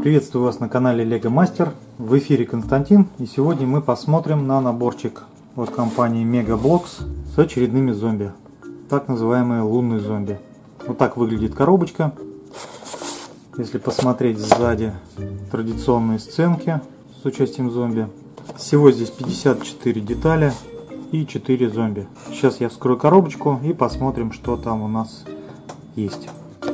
Приветствую вас на канале Lego Master. В эфире Константин, и сегодня мы посмотрим на наборчик от компании Megablocks с очередными зомби, так называемые лунные зомби. Вот так выглядит коробочка. Если посмотреть сзади, традиционные сценки с участием зомби. Всего здесь 54 детали и 4 зомби. Сейчас я вскрою коробочку и посмотрим, что там у нас есть.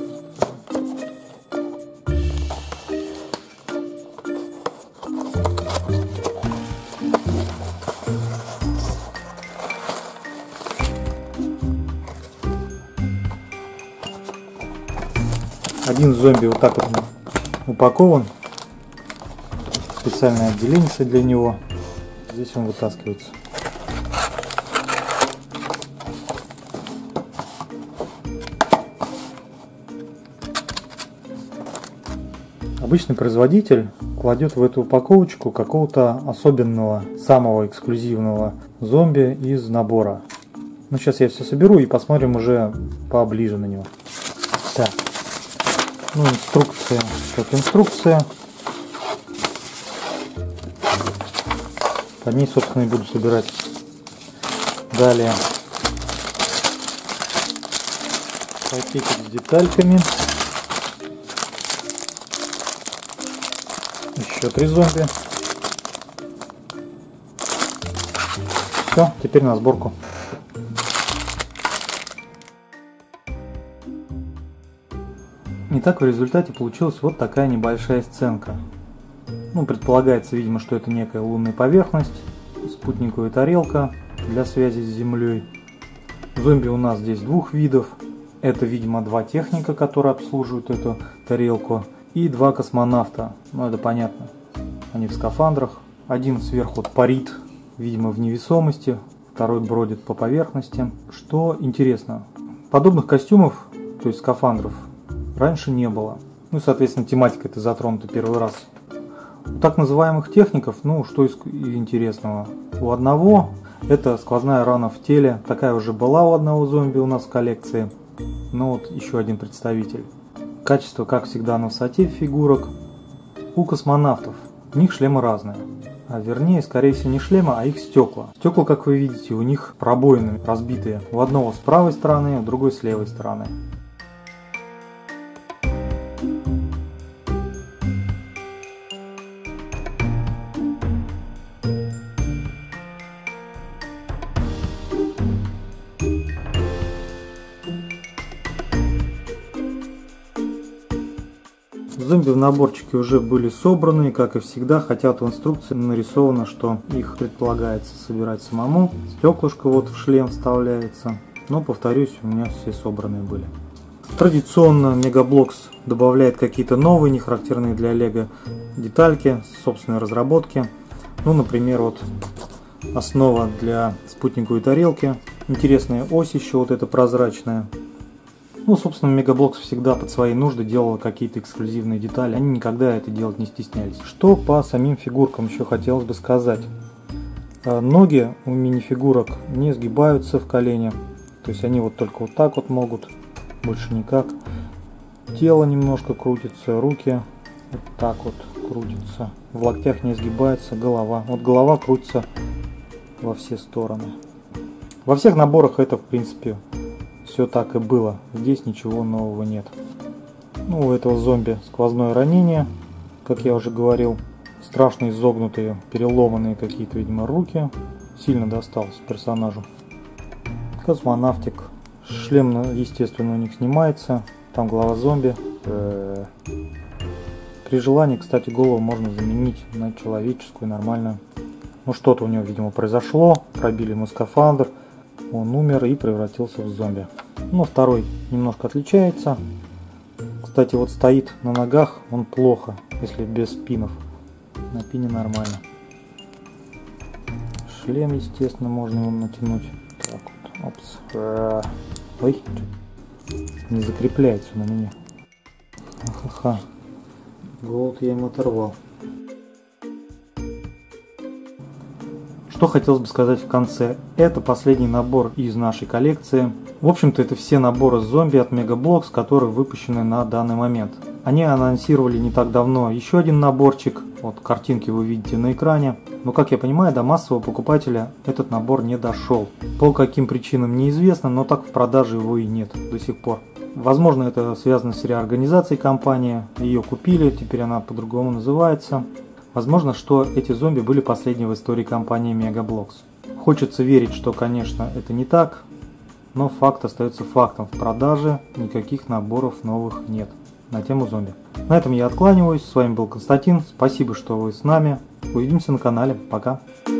Один зомби вот так вот упакован. Специальное отделение для него. Здесь он вытаскивается. Обычный производитель кладет в эту упаковочку какого-то особенного, самого эксклюзивного зомби из набора. Ну, сейчас я все соберу и посмотрим уже поближе на него. Так. Ну, инструкция, как инструкция. По ней, собственно, и буду собирать. Далее пакетик с детальками. Еще 3 зомби. Все, теперь на сборку. Итак, в результате получилась вот такая небольшая сценка. Ну, предполагается, видимо, что это некая лунная поверхность, спутниковая тарелка для связи с Землей. Зомби у нас здесь двух видов. Это, видимо, 2 техника, которые обслуживают эту тарелку, и 2 космонавта. Ну, это понятно. Они в скафандрах. Один сверху парит, видимо, в невесомости, второй бродит по поверхности. Что интересно, подобных костюмов, то есть скафандров, раньше не было. Ну, соответственно, тематика это затронута первый раз. У так называемых техников, ну, что интересного. У одного это сквозная рана в теле. Такая уже была у одного зомби у нас в коллекции. Ну, вот еще один представитель. Качество, как всегда, на высоте фигурок. У космонавтов у них шлемы разные. А вернее, скорее всего, не шлема, а их стекла. Стекла, как вы видите, у них пробоины разбитые. У одного с правой стороны, у другой с левой стороны. Зомби в наборчике уже были собраны, как и всегда, хотя в инструкции нарисовано, что их предполагается собирать самому. Стеклышко вот в шлем вставляется, но, повторюсь, у меня все собранные были. Традиционно Megablocks добавляет какие-то новые, не характерные для Lego детальки, собственной разработки. Ну, например, вот основа для спутниковой тарелки. Интересная ось еще, вот эта прозрачная. Ну, собственно, Megablocks всегда под свои нужды делала какие-то эксклюзивные детали. Они никогда это делать не стеснялись. Что по самим фигуркам еще хотелось бы сказать. Ноги у мини-фигурок не сгибаются в колени. То есть они вот только вот так вот могут, больше никак. Тело немножко крутится, руки вот так вот крутятся. В локтях не сгибается голова. Вот голова крутится во все стороны. Во всех наборах это, в принципе, все так и было. Здесь ничего нового нет. Ну, у этого зомби сквозное ранение, как я уже говорил. Страшно изогнутые, переломанные какие-то, видимо, руки. Сильно досталось персонажу. Космонавтик. Шлем, естественно, у них снимается. Там голова зомби. При желании, кстати, голову можно заменить на человеческую, нормальную. Ну, что-то у него, видимо, произошло. Пробили ему скафандр. Он умер и превратился в зомби. Но второй немножко отличается. Кстати, вот стоит на ногах он плохо, если без пинов. На пине нормально. Шлем, естественно, можно его натянуть. Так вот. Опс. Ой. Не закрепляется на меня. Ха-ха. Голод я им оторвал. Что хотелось бы сказать в конце. Это последний набор из нашей коллекции. В общем-то, это все наборы зомби от Megablocks, которые выпущены на данный момент. Они анонсировали не так давно еще один наборчик. Вот картинки вы видите на экране. Но, как я понимаю, до массового покупателя этот набор не дошел. По каким причинам неизвестно, но так в продаже его и нет до сих пор. Возможно, это связано с реорганизацией компании. Ее купили, теперь она по-другому называется. Возможно, что эти зомби были последние в истории компании Megablocks. Хочется верить, что, конечно, это не так, но факт остается фактом. В продаже никаких наборов новых нет на тему зомби. На этом я откланиваюсь. С вами был Константин. Спасибо, что вы с нами. Увидимся на канале. Пока.